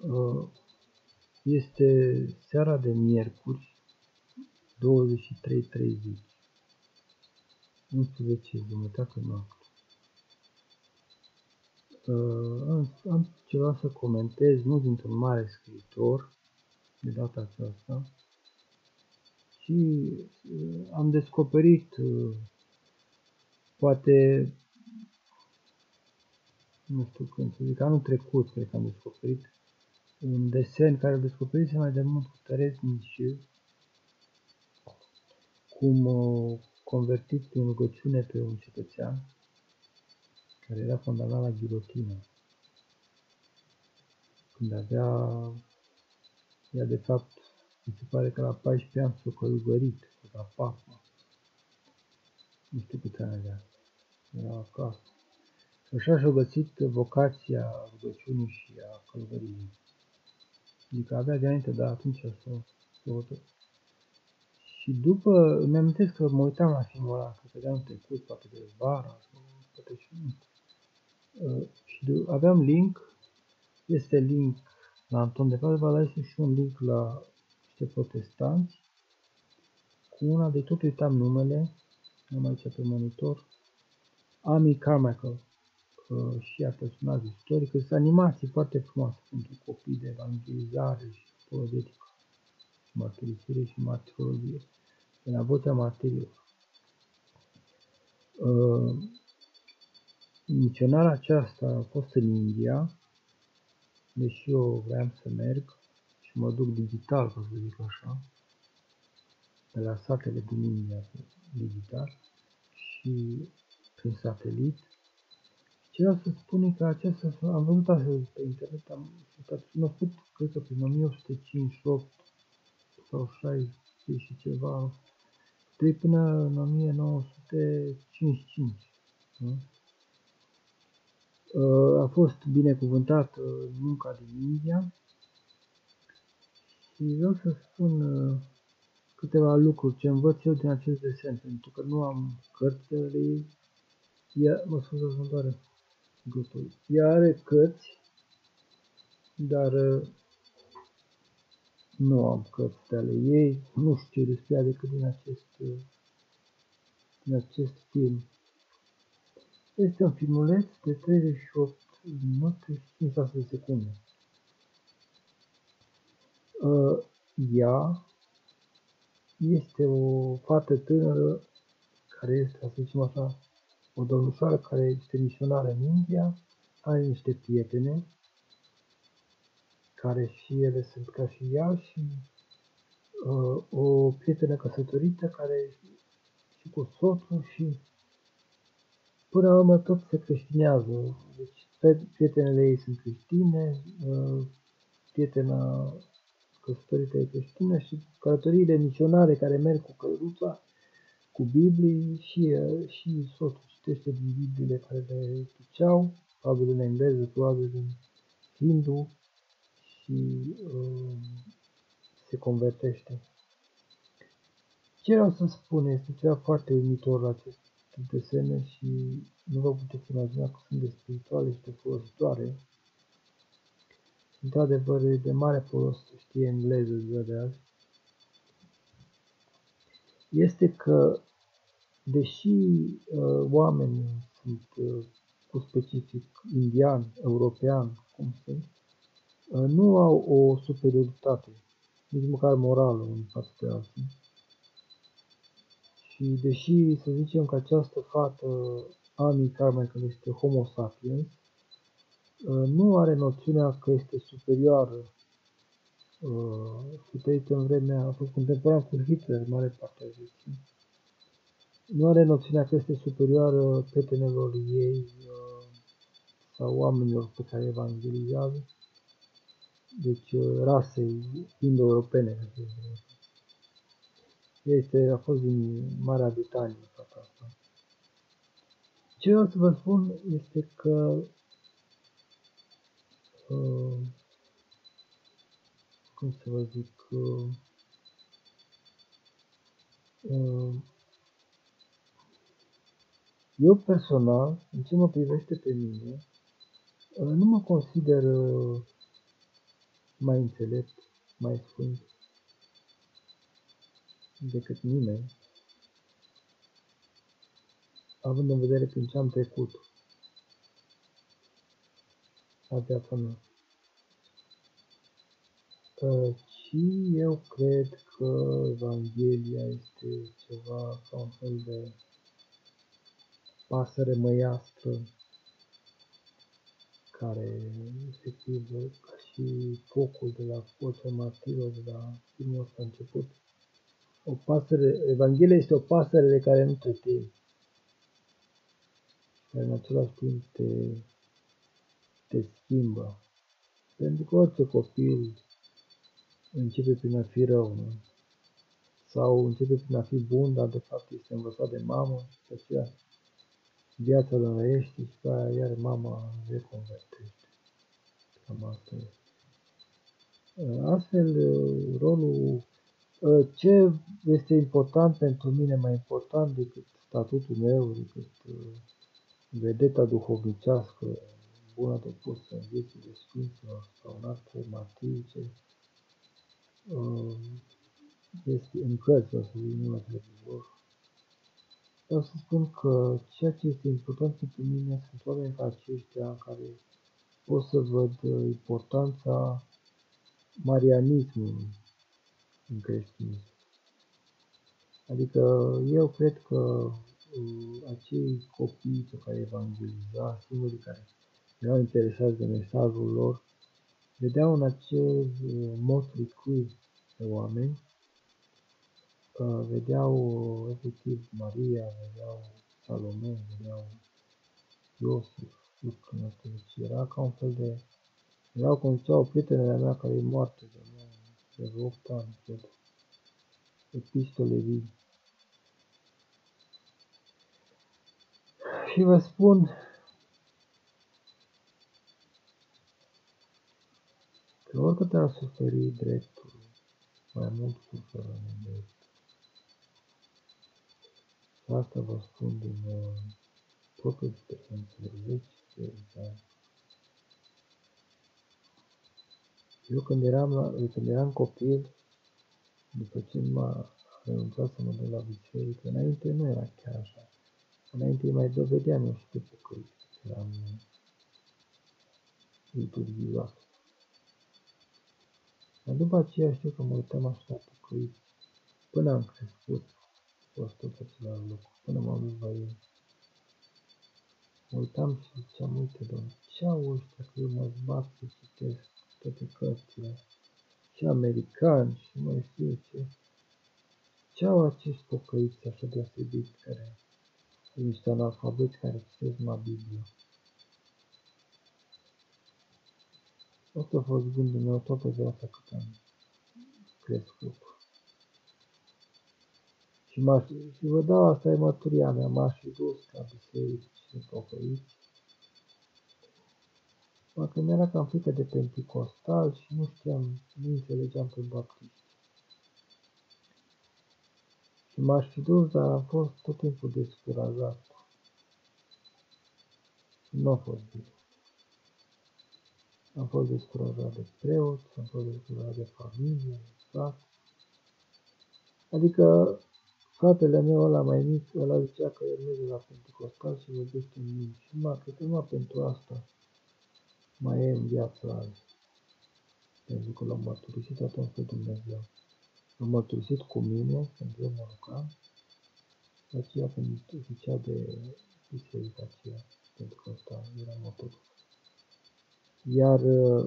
Este seara de miercuri, 23:30, 11:30 noapte. Am ceva să comentez, nu dintr-un mare scriitor de data aceasta, ci am descoperit, poate, nu știu când să zic, anul trecut, cred că am descoperit un desen care îl descoperise mai de mult cu Terez Michiu, cum convertit prin rugăciune pe un cetățean care era condamnat la ghilotină, când ea de fapt, mi se pare că la 14 ani s-a călugărit, la Patma, nu știu câte ani avea, era acasă. Și așa și-a găsit vocația rugăciunii și a călugăriei. Adică avea de înainte, dar atunci s-a hotărât. Și după, îmi amintesc că mă uitam la filmul ăla, cred că de anul trecut, poate de vara, poate și nu. Și aveam link, este link la Anton de Padova, dar este și un link la niște protestanți, cu una de tot uitam numele, am aici pe monitor, Amy Carmichael, și a personaj istoric, sunt animații foarte frumoase pentru copii de evangelizare și apologetică, și mărturisire și martirologie, de la vocea martirilor. Misionarea aceasta a fost în India, deși eu vreau să merg și mă duc digital, ca să zic așa, de la satele din India digital și prin satelit. Ce vreau să spun e că aceasta, am văzut astăzi pe internet, am cunoscut, cred că prin 1858 sau 60 și ceva, până în 1955. Nu? A fost binecuvântată munca din India și vreau să spun câteva lucruri ce învăț eu din acest desen, pentru că nu am cărțile ei. Mă scuzați, îmi doare gâtul. Ea are cărți, dar nu am cărți de ale ei, nu știu despre ea decât din acest film. Este un filmuleț de 38 minute și 56 de secunde. Ea este o fată tânără care este, să zicem așa, o domnișoară care este misionară în India, are niște prietene care și ele sunt ca și ea și o prietenă căsătorită care și cu soțul și până la urmă tot se creștinează. Deci prietenele ei sunt creștine, prietena căsătorită e creștină și călătoriile misionare care merg cu căruța, cu Biblii și soțul citește din Bibliile care le duceau, probabil în engleză, probabil în hindu și se convertește. Ce vreau să spun este ceva foarte uimitor la acest tip de desene și nu vă puteți imagina că sunt de spirituale și de folositoare. Într-adevăr, e de mare folos să știe engleză ziua de azi. Este că, deși oamenii sunt cu specific indian, european, cum sunt, nu au o superioritate, nici măcar morală în față de alții. Și deși să zicem că această fată, Amy Carmichael, este homo sapiens, nu are noțiunea că este superioară. Și trăit în vremea, a fost contemporan cu Hitler, mare parte a vieții. Nu are noțiunea că este superioară prietenilor ei sau oamenilor pe care evangelizează, deci rasei indo-europene. A fost din Marea Britanie fata asta. Ce vreau să vă spun este că cum să vă zic, eu personal, în ce mă privește pe mine, nu mă consider mai înțelept, mai sfânt decât nimeni, având în vedere prin ce am trecut la viața mea. Și eu cred că Evanghelia este ceva ca un fel de pasăre măiastră care, efectiv, ca și focul de la Vocea Martirilor, de la filmul ăsta început, o pasăre, Evanghelia este o pasăre de care nu te temi, care în același timp te schimbă. Pentru că orice copil începe prin a fi rău, nu? Sau începe prin a fi bun, dar de fapt este învățat de mamă și pe aceea viața îl înrăiește și pe aia iar mama reconvertește. Cam asta este. Astfel, rolul, ce este important pentru mine, mai important decât statutul meu, decât vedeta duhovnicească bună de pus în viețile Sfinților sau în alte martirice, este în cărți, o să zic, nu la televizor. Vreau să spun că ceea ce este important pentru mine sunt oameni ca aceștia care pot să văd importanța marianismului în creștinism. Adică eu cred că acei copii pe care evangeliza, singurii care erau interesați de mesajul lor, vedeau în acel motley crew de oameni, vedeau efectiv Maria, vedeau Salome, vedeau Iosif, deci era ca un fel de, erau cum zicea o prietenă mea care e moartă de 8 ani, cred, epistole vii. Și vă spun că oricât ar suferi dreptul, mai mult suferă nedrept. Și asta vă spun din proprie experiență de 10 ani. Eu când eram copil, după ce m-a renunțat să mă duc la biserică, înainte nu era chiar așa. Înainte îi mai dovedeam eu și pe păcăi. Eram liturghizat. Dar după aceea știu că mă uitam așa la păcăi până am crescut. A fost tot același lucru. Până m-am dus la ei. Mă uitam și ziceam, uite, Doamne, ce au ăștia că eu mă zbat să citesc toate cărțile. Și americani și mai știu ce. Ce au acești pocăiți așa deosebiți care sunt niște analfabeți care citesc numai Biblia? Asta a fost gândul meu toată viața cât am crescut. Și vă dau, asta e mărturia mea, m-aș fi dus la biserici și pocăiți. Parcă mi-era cam frică de penticostal și nu știam, nu înțelegeam pe baptiști. Și m-aș fi dus, dar am fost tot timpul descurajat. Nu a fost bine. Am fost descurajat de preoți, am fost descurajat de familie, de frate. Adică fratele meu ăla mai mic, ăla zicea că el merge la penticostal și vorbește în limbi. Și cred că numai pentru asta mai e în viața azi. Pentru că l-am mărturisit atunci pe Dumnezeu. L-am mărturisit cu mine, pentru că mă rugam, de aceea când zicea de biserica aceea, pentru că ăsta era motorul. Iar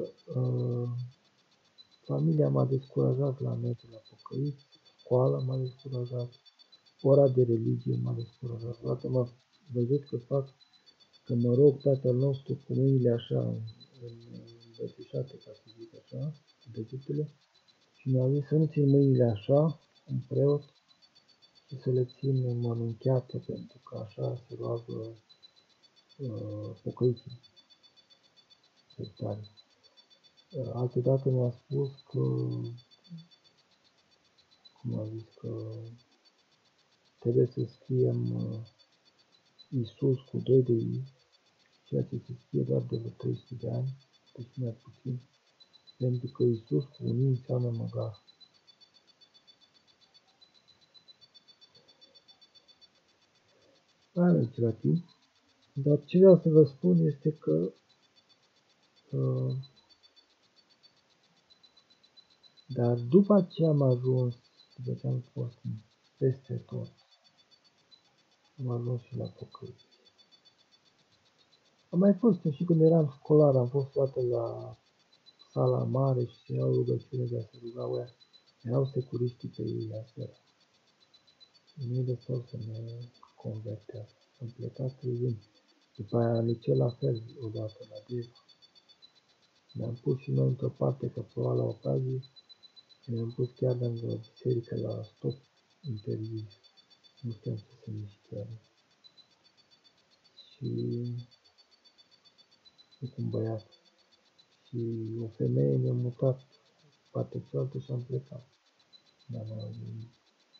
familia m-a descurajat la merge la pocăiți, școala m-a descurajat, ora de religie m-a descurajat. Odată m-a văzut că mă rog Tatăl nostru cu mâinile așa, învățișate, ca să zic așa, cu degetele, și mi-a zis să nu țin mâinile așa, un preot, și să le țin înmorunchiate, pentru că așa se roagă pocăiții sectari. Altădată mi-a spus că, cum a zis, că trebuie să scriem Iisus cu 2 de I, ceea ce se scrie doar de vreo 300 de ani, deci mai puțin. pentru că Iisus cu unii înseamnă măgar. Mai avem ceva timp, dar ce vreau să vă spun este că dar după ce am ajuns, după ce am fost peste tot, am ajuns și la pocăință. Am mai fost și când eram școlar, am fost toată la sala mare și se iau rugăciune de a se ruga oia. Erau securiștii pe ei aseară. Nu-i lăsau să ne convertească. Am plecat rugând. După aia la liceu la fel, odată la Deva. Ne-am pus și noi într-o parte, că ploua la ocazie, și ne-am pus chiar lângă biserică la stop, interzis. Nu știam să se miște. Și cu un băiat. Și o femeie ne-a mutat partea cealaltă și am plecat. Dar nu am nimic.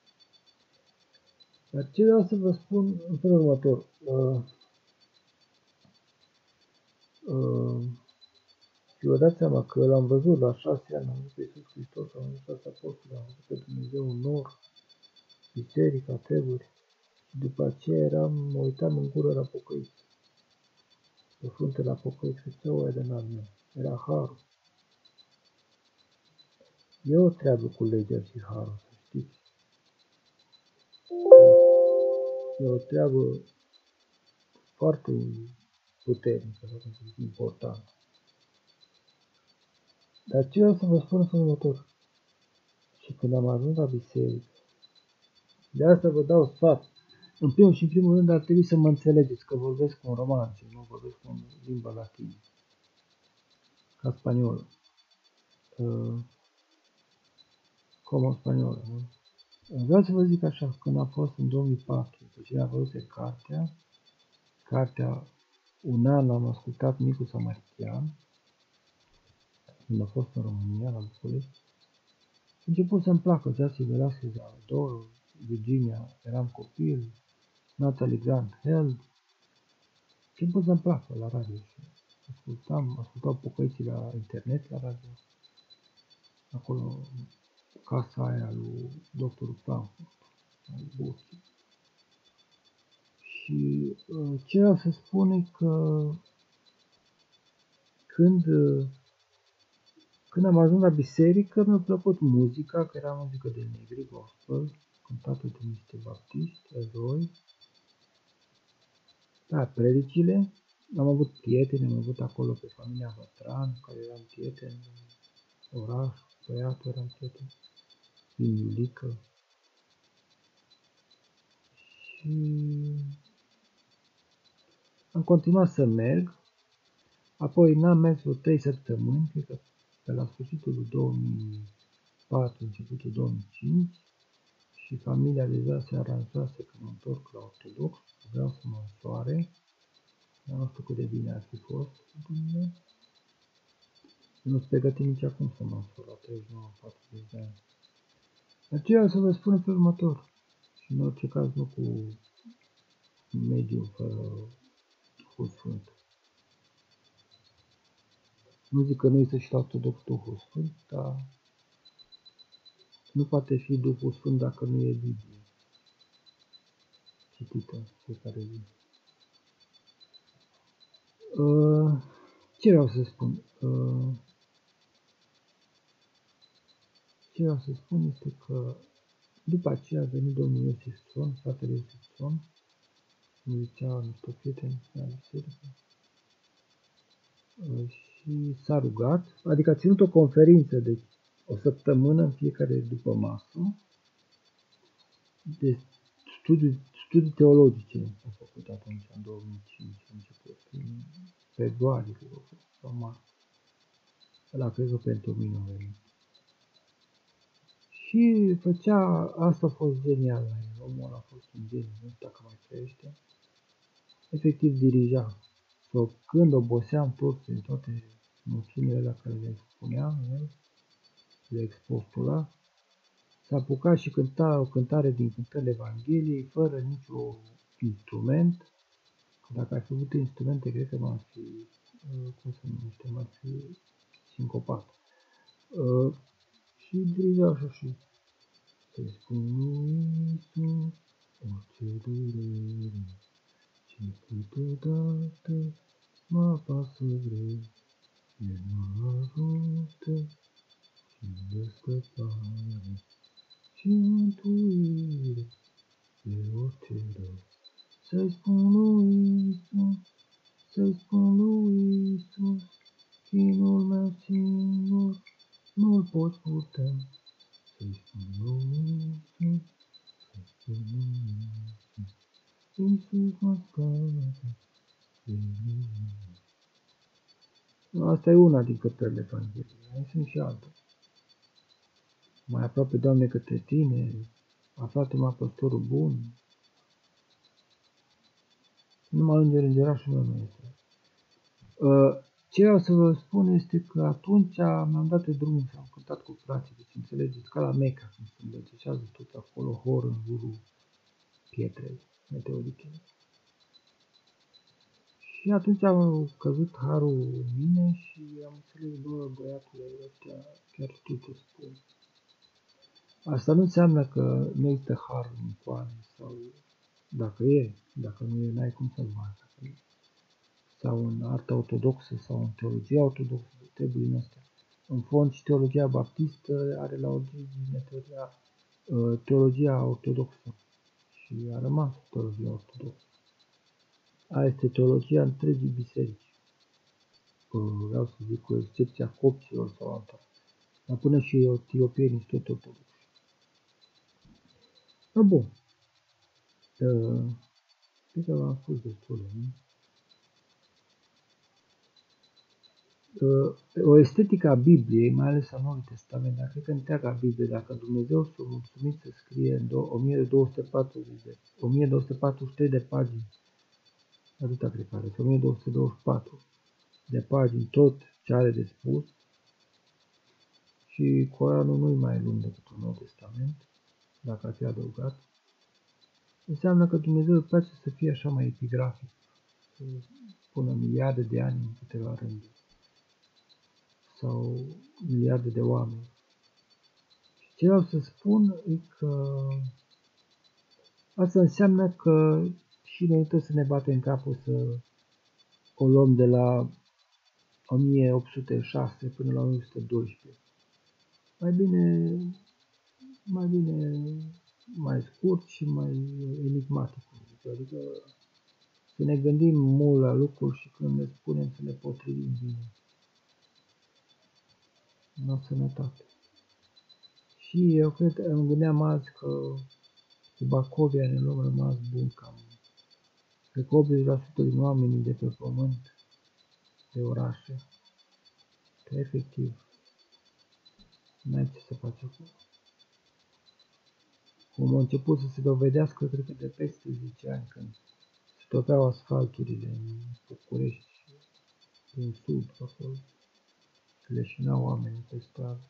Dar ce vreau să vă spun în felul următor. Și vă dați seama că l-am văzut la 6 ani, am văzut pe Iisus Hristos, am văzut 6 apostoli, am văzut pe Dumnezeu în nor, biserica, treburi. Și după aceea mă uitam în gură la pocăiți. Pe frunte la pocăiți, că ce oaia de n-am. Era harul. E o treabă cu legea și harul, să știți. E o treabă foarte puternică, să zic, importantă. Dar ce vreau să vă spun în felul următor. Și când am ajuns la biserică, de asta vă dau sfat. În primul și în primul rând ar trebui să mă înțelegeți că vorbesc cu un romanță, nu vorbesc cu un limba latină, ca spaniolă. Como spaniolă, nu? Vreau să vă zic așa, când a fost în 2004, pe cine a văzut cartea un an l-am ascultat Micu Samaritian, când a fost în România, la București, și a început să-mi placă Jassy Velasquez, Adoro, Virginia, eram copil, Natalie Grant, Held, și a început să-mi placă la radio și ascultau pocăiții la internet, la radio, acolo, casa aia lui doctorul Frankfurt, al Burții. Și ce vreau să spun e că când am ajuns la biserică, mi-a plăcut muzica, că era muzică de negri, gospel, cântată de niște baptiști, eroi. Da, predicile, am avut prieteni, am avut acolo pe familia Vătran, care eram prieteni, oraș, băiatul eram prieteni, din Iulică. Și am continuat să merg, apoi n-am mers vreo 3 săptămâni, cred că pe la sfârșitul lui 2004, începutul 2005, și familia deja se aranjase că mă întorc la ortodox, vreau să mă însoare, dar nu știu cât de bine ar fi fost pentru mine. Nu sunt pregătit nici acum să mă însor la 39-40 de ani. Dar ce vreau să vă spun în felul următor, și în orice caz nu cu mediul fără Duhul Sfânt. Nu zic că nu este și la ortodox Duhul Sfânt, dar nu poate fi Duhul Sfânt dacă nu e Biblie citită fiecare zi. Ce vreau să spun? Ce vreau să spun este că după aceea a venit domnul Iosif Țon, fratele Iosif Țon, îmi zicea niște prieteni la biserică, și s-a rugat, adică a ținut o conferință de o săptămână în fiecare după masă, de studii teologice au făcut atunci, în 2005, a început, în februarie, cred că, sau martie. Ăla cred că pentru mine a venit. Și făcea, asta a fost genial la el, omul a fost un geniu, nu știu dacă mai trăiește. Efectiv dirija. Sau când oboseam toate noțiunile la care le expunea el, le expostula, s-a apucat și cânta o cântare din cântările Evangheliei, fără nicio instrument, că dacă ar fi avut instrumente, cred că m-ar fi, cum se numește, m-ar fi sincopat. Și dirigea așa și să-i spun lui Iisus orice durere, ce câteodată mă apasă greu, El mă ajută și-mi dă scăpare și mântuire de orice rău. Să-i spun lui Iisus, să-i spun lui Iisus, chinul meu singur nu-l pot purta. Să-i spun lui Iisus, să-i spun lui Iisus, Iisus mă scoate de mine. Asta e una din cântările Evangheliei, mai sunt și altele. Mai aproape, Doamne, către Tine, aflat-mă păstorul bun, numai îngerașul meu nu este. Ce vreau să vă spun este că atunci mi-am dat drumul și am cântat cu frații, deci înțelegeți, ca la Meca, când se îmbălțeșează tot acolo, hor în jurul pietrei meteorice. Și atunci am căzut harul în mine și am înțeles, bă, băiatule, ăștia chiar știu ce spun. Asta nu înseamnă că nu există har în icoane sau dacă nu e, n-ai cum să-l bagi. Sau în arta ortodoxă sau în teologia ortodoxă, trebuie din astea. În fond și teologia baptistă are la origine teologia ortodoxă și a rămas teologia ortodoxă. Aia este teologia întregii biserici. Vreau să zic cu excepția copților sau altora. Dar până și etiopienii sunt tot ortodoxi. Bun. Cred că v-am spus destul, nu? O estetică a Bibliei, mai ales a Noului Testament, dar cred că întreaga Biblie, dacă Dumnezeu s-a mulțumit să scrie în 1243 de pagini, atâta cred că are, 1224 de pagini, tot ce are de spus, și Coranul nu-i mai lung decât un Nou Testament, dacă ar fi adăugat, înseamnă că Dumnezeu îi place să fie așa mai epigrafic, să pună miliarde de ani în câteva rânduri, sau miliarde de oameni. Ce vreau să spun e că asta înseamnă că și noi trebuie să ne batem în capul să o luăm de la 1806 până la 1912. Mai scurt și mai enigmatic. Adică să ne gândim mult la lucruri și când le spunem să le potrivim bine. La sănătate. Și eu cred, îmi gândeam azi că cu Bacovia ne luăm rămas bun cam. Cred că 80% din oamenii de pe pământ, de orașe, că efectiv n-ai ce să faci acolo. Cum a început să se dovedească, cred că de peste 10 ani, când se topeau asfalturile în București, în sud, acolo, că leșinau oamenii pe stradă.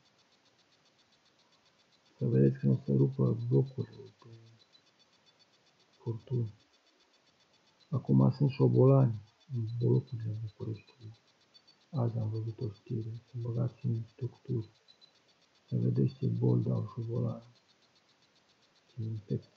Să vedeți că nu se rupă blocurile pe furtuni. Acum sunt șobolani în blocurile Bucureștiului. Azi am văzut o știre, să băgați în structuri, să vedeți ce boli dau șobolani, ce infecții.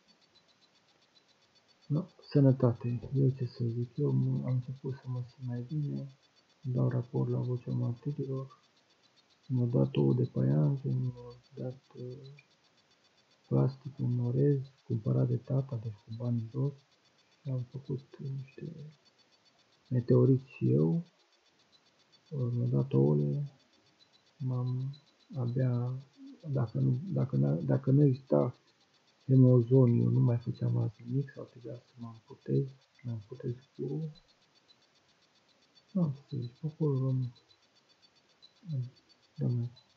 No, sănătate, eu ce să zic, eu am început să mă simt mai bine, dau raport la vocea martirilor, mi-au dat ouă de paianjen, mi-au dat plastic în orez, cumpărat de tata, deci cu bani jos, și am făcut niște meteoriți și eu, mi-au dat ouăle, abia, dacă nu exista hemozon, eu nu mai făceam azi nimic, sau trebuia să mă amputez, mi-am amputez curul. Nu am să zic, poporul român. Doamne.